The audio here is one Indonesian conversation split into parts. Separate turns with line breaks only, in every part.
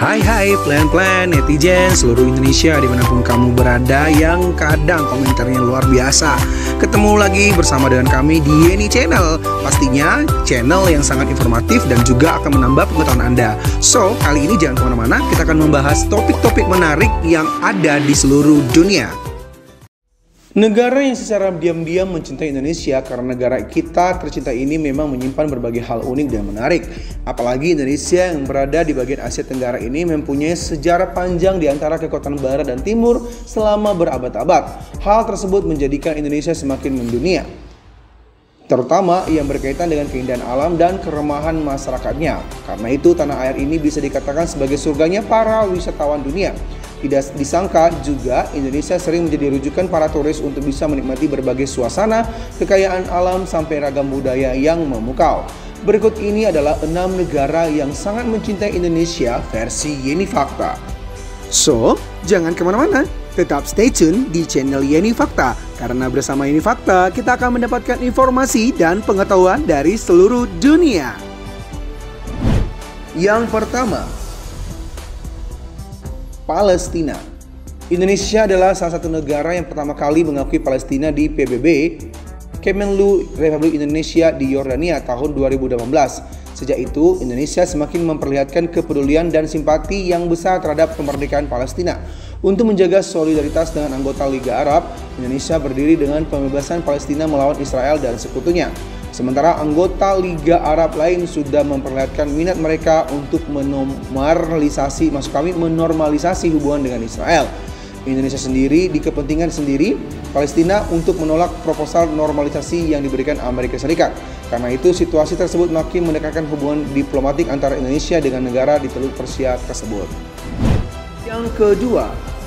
Hai plan-plan netizen seluruh Indonesia dimanapun kamu berada yang kadang komentarnya luar biasa. Ketemu lagi bersama dengan kami di Yeni Channel. Pastinya channel yang sangat informatif dan juga akan menambah pengetahuan Anda. So, kali ini jangan kemana-mana, kita akan membahas topik-topik menarik yang ada di seluruh dunia. Negara yang secara diam-diam mencintai Indonesia karena negara kita tercinta ini memang menyimpan berbagai hal unik dan menarik. Apalagi Indonesia yang berada di bagian Asia Tenggara ini mempunyai sejarah panjang di antara kekuatan Barat dan Timur selama berabad-abad. Hal tersebut menjadikan Indonesia semakin mendunia, terutama yang berkaitan dengan keindahan alam dan keramahan masyarakatnya. Karena itu tanah air ini bisa dikatakan sebagai surganya para wisatawan dunia. Tidak disangka juga Indonesia sering menjadi rujukan para turis untuk bisa menikmati berbagai suasana, kekayaan alam sampai ragam budaya yang memukau. Berikut ini adalah 6 negara yang sangat mencintai Indonesia versi Yeni Fakta. So, jangan kemana-mana, tetap stay tune di channel Yeni Fakta. Karena bersama Yeni Fakta, kita akan mendapatkan informasi dan pengetahuan dari seluruh dunia. Yang pertama, Palestina. Indonesia adalah salah satu negara yang pertama kali mengakui Palestina di PBB, Kemenlu Republik Indonesia di Yordania tahun 2018. Sejak itu, Indonesia semakin memperlihatkan kepedulian dan simpati yang besar terhadap kemerdekaan Palestina. Untuk menjaga solidaritas dengan anggota Liga Arab, Indonesia berdiri dengan pembebasan Palestina melawan Israel dan sekutunya. Sementara anggota Liga Arab lain sudah memperlihatkan minat mereka untuk menormalisasi hubungan dengan Israel. Indonesia sendiri di kepentingan sendiri Palestina untuk menolak proposal normalisasi yang diberikan Amerika Serikat. Karena itu situasi tersebut makin mendekatkan hubungan diplomatik antara Indonesia dengan negara di Teluk Persia tersebut. Yang kedua,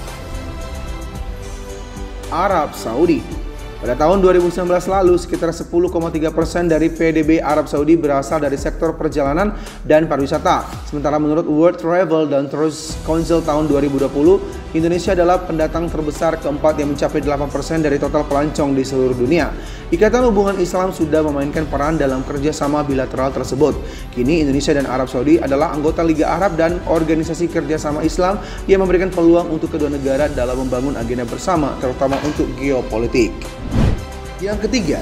Arab Saudi. Pada tahun 2019 lalu, sekitar 10,3% dari PDB Arab Saudi berasal dari sektor perjalanan dan pariwisata. Sementara menurut World Travel dan Tourism Council tahun 2020, Indonesia adalah pendatang terbesar keempat yang mencapai 8% dari total pelancong di seluruh dunia. Ikatan Hubungan Islam sudah memainkan peran dalam kerjasama bilateral tersebut. Kini Indonesia dan Arab Saudi adalah anggota Liga Arab dan organisasi kerjasama Islam yang memberikan peluang untuk kedua negara dalam membangun agenda bersama, terutama untuk geopolitik. Yang ketiga,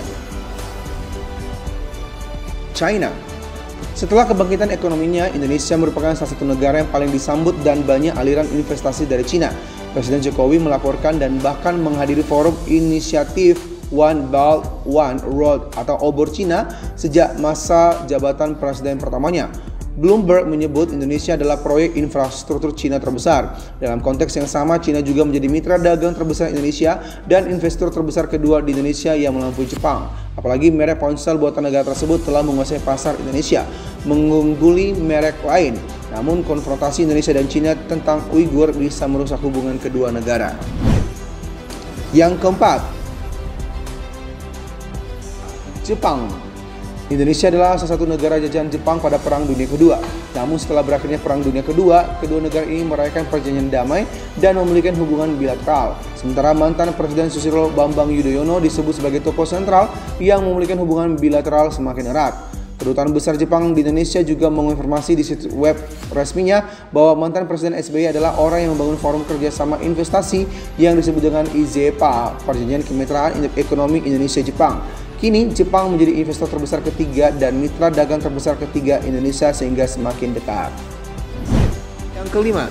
China. Setelah kebangkitan ekonominya, Indonesia merupakan salah satu negara yang paling disambut dan banyak aliran investasi dari China. Presiden Jokowi melaporkan dan bahkan menghadiri forum inisiatif One Belt One Road atau obor China sejak masa jabatan presiden pertamanya. Bloomberg menyebut Indonesia adalah proyek infrastruktur China terbesar. Dalam konteks yang sama, China juga menjadi mitra dagang terbesar Indonesia dan investor terbesar kedua di Indonesia yang melampaui Jepang. Apalagi merek ponsel buatan negara tersebut telah menguasai pasar Indonesia, mengungguli merek lain. Namun konfrontasi Indonesia dan China tentang Uighur bisa merusak hubungan kedua negara. Yang keempat, Jepang. Indonesia adalah salah satu negara jajahan Jepang pada Perang Dunia Kedua. Namun setelah berakhirnya Perang Dunia Kedua, kedua negara ini merayakan perjanjian damai dan memiliki hubungan bilateral. Sementara mantan Presiden Susilo Bambang Yudhoyono disebut sebagai tokoh sentral yang memiliki hubungan bilateral semakin erat. Kedutaan Besar Jepang di Indonesia juga mengonfirmasi di situs web resminya bahwa mantan Presiden SBY adalah orang yang membangun forum kerjasama investasi yang disebut dengan IZEPA, Perjanjian Kemitraan Ekonomi Indonesia-Jepang. Kini Jepang menjadi investor terbesar ketiga dan mitra dagang terbesar ketiga Indonesia sehingga semakin dekat. Yang kelima,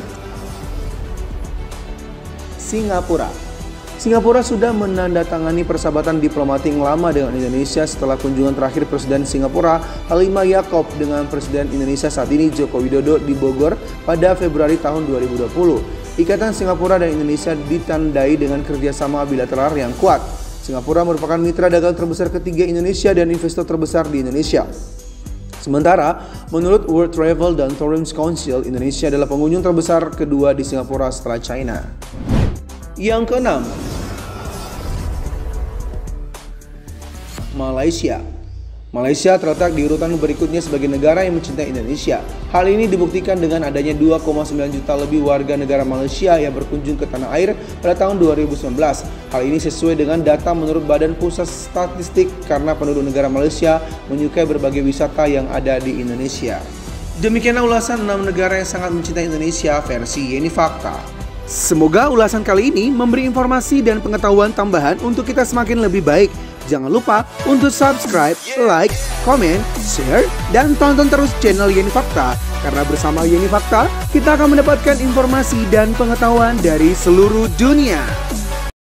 Singapura. Singapura sudah menandatangani persahabatan diplomatik lama dengan Indonesia setelah kunjungan terakhir Presiden Singapura Halimah Yacob dengan Presiden Indonesia saat ini Joko Widodo di Bogor pada Februari tahun 2020. Ikatan Singapura dan Indonesia ditandai dengan kerjasama bilateral yang kuat. Singapura merupakan mitra dagang terbesar ketiga Indonesia dan investor terbesar di Indonesia. Sementara, menurut World Travel dan Tourism Council, Indonesia adalah pengunjung terbesar kedua di Singapura setelah China. Yang keenam, Malaysia. Malaysia terletak di urutan berikutnya sebagai negara yang mencintai Indonesia. Hal ini dibuktikan dengan adanya 2,9 juta lebih warga negara Malaysia yang berkunjung ke tanah air pada tahun 2019. Hal ini sesuai dengan data menurut Badan Pusat Statistik karena penduduk negara Malaysia menyukai berbagai wisata yang ada di Indonesia. Demikianlah ulasan 6 negara yang sangat mencintai Indonesia versi Yeni Fakta. Semoga ulasan kali ini memberi informasi dan pengetahuan tambahan untuk kita semakin lebih baik. Jangan lupa untuk subscribe, like, komen, share, dan tonton terus channel Yeni Fakta. Karena bersama Yeni Fakta, kita akan mendapatkan informasi dan pengetahuan dari seluruh dunia.